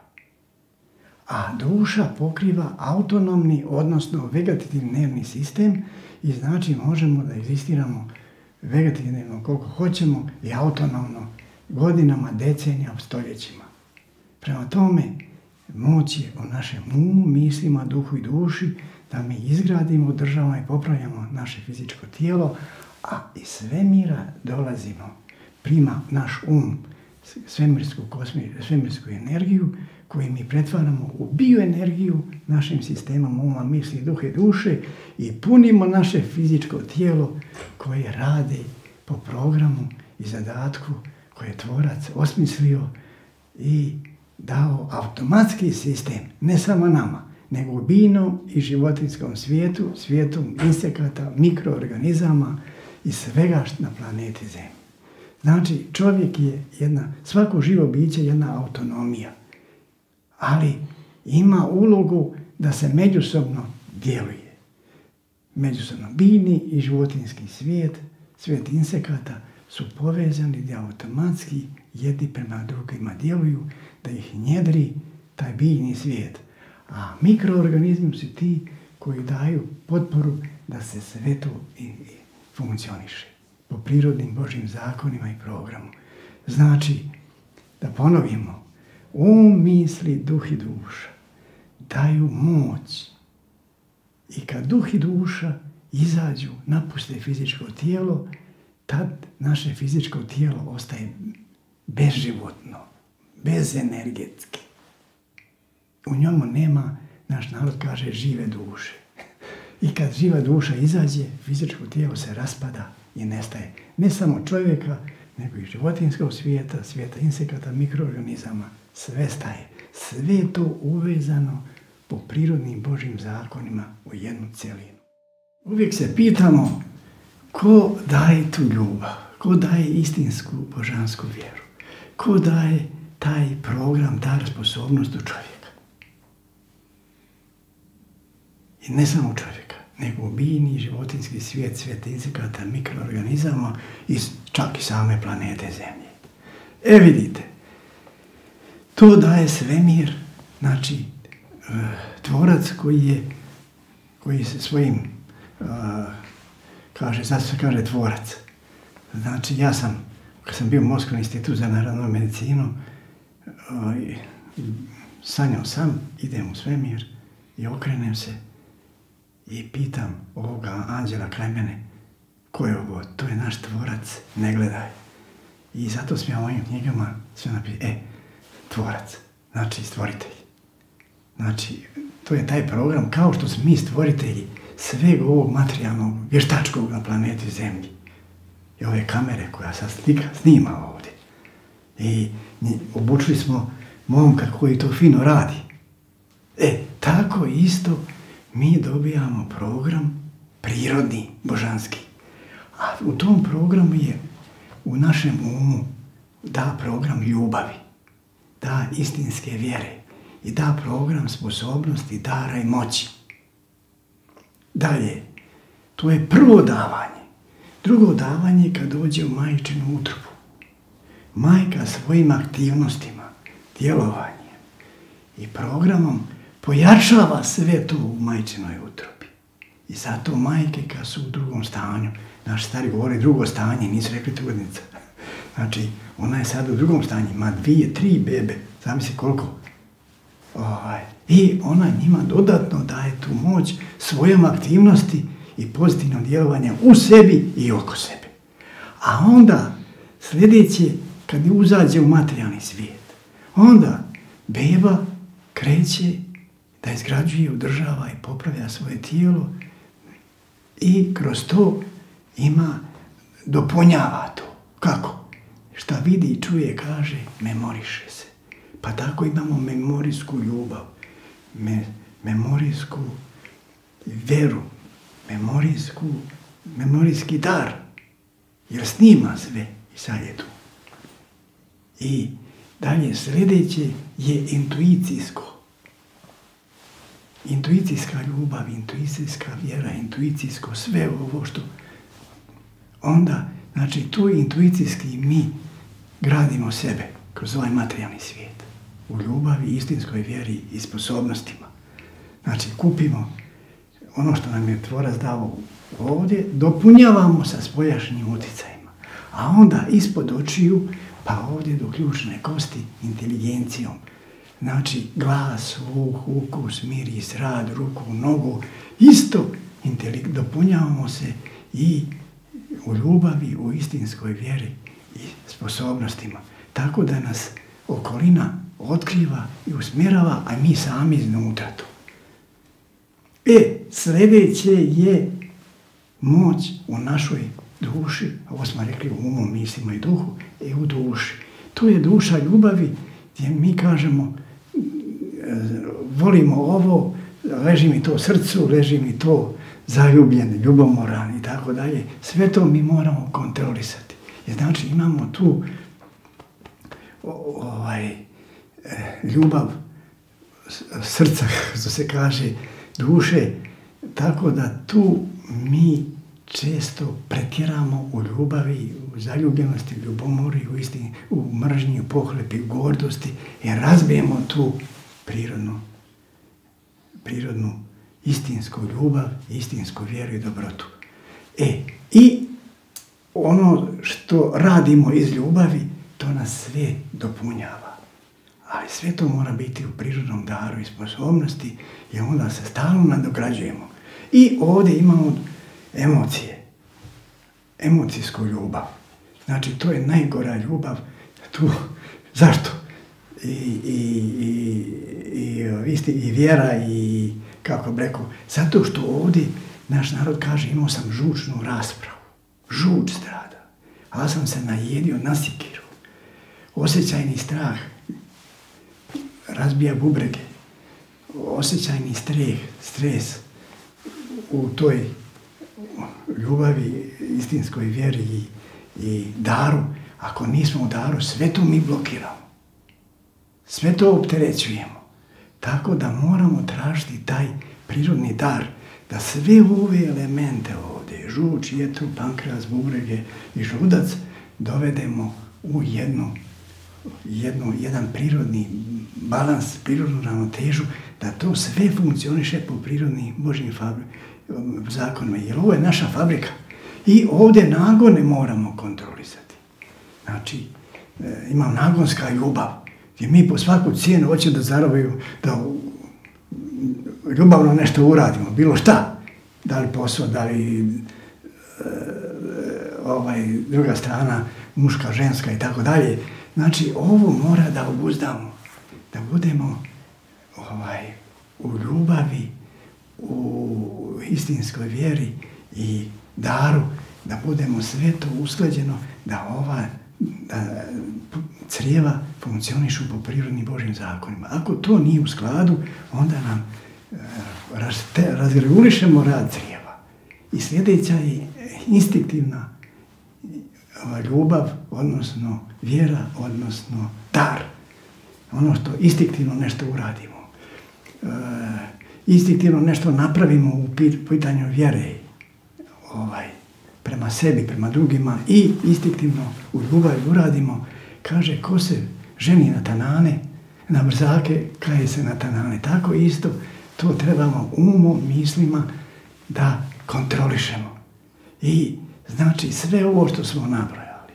A duša pokriva autonomni, odnosno vegetativni nervni sistem i znači možemo da egzistiramo vegetativno koliko hoćemo i autonomno godinama, decenijama, stoljećima. Prema tome, moć je u našem umu, mislima, duhu i duši da mi izgradimo, održavamo i popravljamo naše fizičko tijelo, a iz svemira dolazimo, prima naš um, svemirsku, svemirsku energiju koju mi pretvaramo u bioenergiju našim sistemom uma, misli, duhe i duše i punimo naše fizičko tijelo koje radi po programu i zadatku koje je tvorac osmislio i dao automatski sistem, ne samo nama, nego u biljnom i životinjskom svijetu, svijetu insekata, mikroorganizama i svega na planeti Zemlji. Znači, čovjek je jedna, svako živo biće je jedna autonomija, ali ima ulogu da se međusobno djeluje. Međusobno biljni i životinjski svijet svijet insekata su povezani gdje automatski jedni prema drugima djeluju, da ih njedri taj biljni svijet. A mikroorganizmi su ti koji daju potporu da se sve to i, i funkcioniše po prirodnim Božjim zakonima i programu. Znači, da ponovimo, um, misli, duh i duša daju moć. I kad duh i duša izađu, napuste fizičko tijelo, tad naše fizičko tijelo ostaje bezživotno, bezenergetski. U njemu nema, naš narod kaže, žive duše. I kad živa duša izađe, fizičko tijelo se raspada i nestaje. Ne samo čovjeka, nego i životinjskog svijeta, svijeta insekata, mikroorganizama. Sve staje. Sve je to uvezano po prirodnim Božjim zakonima u jednu cjelinu. Uvijek se pitamo ko daje tu ljubav, ko daje istinsku božansku vjeru, ko daje taj program, dar, sposobnost u čovjeka. I ne samo čovjeka, nego u biljni, životinjski svijet, svijet insekata, mikroorganizama i čak i same planete Zemlje. E vidite, to daje svemir, znači tvorac koji je, koji se svojim, uh, kaže, zato se kaže tvorac. Znači ja sam, kad sam bio u Moskvom institutu za narodnu medicinu, uh, sanjao sam, idem u svemir i okrenem se i pitam ovoga anđela kraj mene, ko je ovo? To je naš tvorac, ne gledaj. I zato sam ja u ovim knjigama sve napisao, e, tvorac, znači stvoritelj. Znači, to je taj program, kao što smo mi stvoritelji sveg ovog materijalnog, vještačkog na planeti Zemlji. I ove kamere koja sad slika, snima ovdje. I obučili smo momka koji to fino radi. E, tako isto mi dobijamo program prirodni, božanski. A u tom programu je u našem umu da program ljubavi, da istinske vjere i da program sposobnosti, dara i moći. Dalje, to je prvo davanje. Drugo davanje kad dođe u majčinu utrobu. Majka svojim aktivnostima, djelovanjem i programom pojačava sve to u majčinoj utrobi. I zato majke kad su u drugom stanju, naši stari govori drugo stanje, nisu rekli trudnica. Znači, ona je sad u drugom stanju, ima dvije, tri bebe, zamisli koliko. Ovaj. I ona njima dodatno daje tu moć svojom aktivnosti i pozitivnom djelovanjem u sebi i oko sebe. A onda, sljedeće, kad uzađe u materijalni svijet, onda beba kreće da izgrađuje, održava i popravlja svoje tijelo i kroz to ima, dopunjava to. Kako? Šta vidi i čuje, kaže, memoriše se. Pa tako imamo memorijsku ljubav, me, memorijsku veru, memorijsku, memorijski dar, jer snima sve i sad je tu. I dalje sljedeće je intuicijsko. Intuicijska ljubav, intuicijska vjera, intuicijsko sve ovo što... Onda, znači, tu intuicijski mi gradimo sebe kroz ovaj materijalni svijet. U ljubavi, istinskoj vjeri i sposobnostima. Znači, kupimo ono što nam je tvorac dao ovdje, dopunjavamo sa spojašnjim utjecajima. A onda ispod očiju, pa ovdje do ključne kosti, inteligencijom. Znači, glas, uh, ukus, miris, rad, ruku, nogu, isto dopunjavamo se i u ljubavi, u istinskoj vjeri i sposobnostima. Tako da nas okolina otkriva i usmjerava, a mi sami iznutra to. E, sljedeće je moć u našoj duši, ovo smo rekli u umu, mislima i duhu, e u duši. To je duša ljubavi gdje mi kažemo, volimo ovo, leži mi to u srcu, leži mi to zaljubljen, ljubomoran i tako dalje. Sve to mi moramo kontrolisati. Jer znači imamo tu ovaj, ljubav srca, što se kaže, duše, tako da tu mi često pretjeramo u ljubavi, u zaljubljenosti, u ljubomori, u istini, u mržnji, u pohlepi, u gordosti, jer razbijemo tu prirodnu, prirodnu istinsku ljubav, istinsku vjeru i dobrotu. E, i ono što radimo iz ljubavi, to nas sve dopunjava. Ali sve to mora biti u prirodnom daru i sposobnosti i onda se stalno nadograđujemo. I ovdje imamo emocije, emocijsku ljubav. Znači, to je najgora ljubav. Tu, zašto? I, i, i, i, i vjera i, kako bi rekao, zato što ovdje naš narod kaže imao sam žučnu raspravu. Žuč strada. Ali sam se najedio na sikiru. Osjećajni strah razbija bubrege. Osjećajni streh, stres u toj ljubavi, istinskoj vjeri i, i daru. Ako nismo u daru, sve to mi blokiramo. Sve to opterećujemo. Tako da moramo tražiti taj prirodni dar, da sve ove elemente ovdje, žuč, jetru, pankreas, bubrege i žudac, dovedemo u jednu, jednu, jedan prirodni balans, prirodnu ravnotežu, da to sve funkcioniše po prirodnim Božjim zakonima. Jer ovo je naša fabrika. I ovdje nagone moramo kontrolisati. Znači, ima nagonska ljubav, gdje mi po svaku cijenu hoćemo da zarobaju, da ljubavno nešto uradimo, bilo šta. Da li posao, da li e, ovaj, druga strana, muška, ženska i tako dalje. Znači, ovo mora da obuzdamo, da budemo ovaj, u ljubavi, u istinskoj vjeri i daru, da budemo sve to usklađeno, da ova da crijeva funkcionišu po prirodnim Božjim zakonima. Ako to nije u skladu, onda nam e, razregulišemo rad crijeva. I sljedeća je instinktivna ljubav, odnosno vjera, odnosno dar. Ono što instinktivno nešto uradimo. E, instinktivno nešto napravimo u pitanju vjere. Ovaj, prema sebi, prema drugima i instinktivno u ljubavi uradimo, kaže ko se ženi na tanane, na brzake, kaje se na tanane. Tako isto to trebamo umom, mislima da kontrolišemo. I znači sve ovo što smo nabrojali,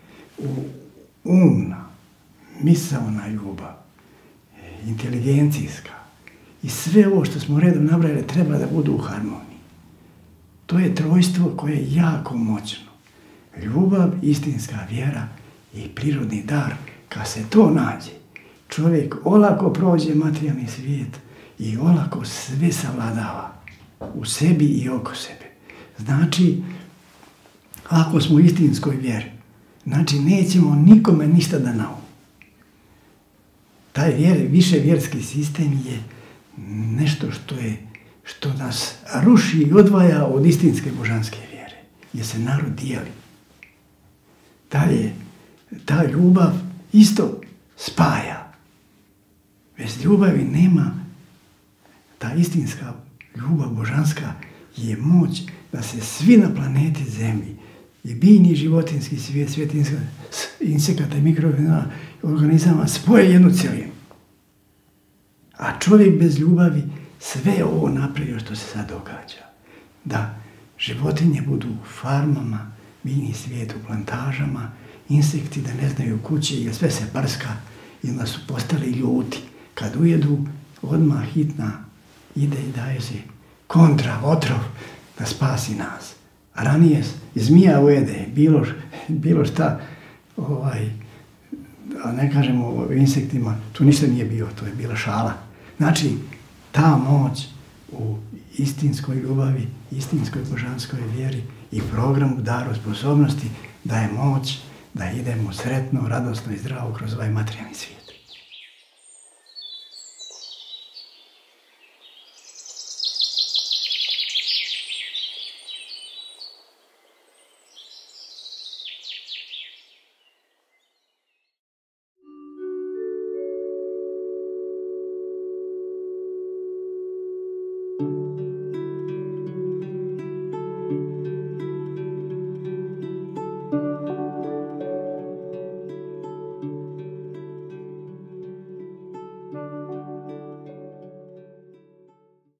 umna, misaona ljubav, inteligencijska i sve ovo što smo redom nabrojali treba da budu u harmoniji. To je trojstvo koje je jako moćno. Ljubav, istinska vjera i prirodni dar. Kad se to nađe, čovjek olako prođe materijalni svijet i olako sve savladava u sebi i oko sebe. Znači, ako smo u istinskoj vjeri, znači nećemo nikome ništa da naučimo. Taj vjer, više vjerski sistem je nešto što je što nas ruši i odvaja od istinske božanske vjere, gdje se narod dijeli. Dalje, ta ljubav isto spaja. Bez ljubavi nema, ta istinska ljubav božanska je moć da se svi na planeti Zemlji, i biljni, životinski svijet, svijet insekata i mikroorganizama spoje jednu cijelinu. A čovjek bez ljubavi sve ovo napravio što se sad događa. Da životinje budu u farmama, biljni svijet u plantažama, insekti da ne znaju kuće jer sve se prska i onda su postali ljuti. Kad ujedu, odmah hitna ide i daje se kontra, otrov da spasi nas. A ranije zmija ujede, bilo, bilo šta, ovaj, a ne kažemo o insektima, tu ništa nije bilo, to je bila šala. Znači, ta moć u istinskoj ljubavi, istinskoj božanskoj vjeri i programu daru sposobnosti daje moć da idemo sretno, radosno i zdravo kroz ovaj materijalni svijet.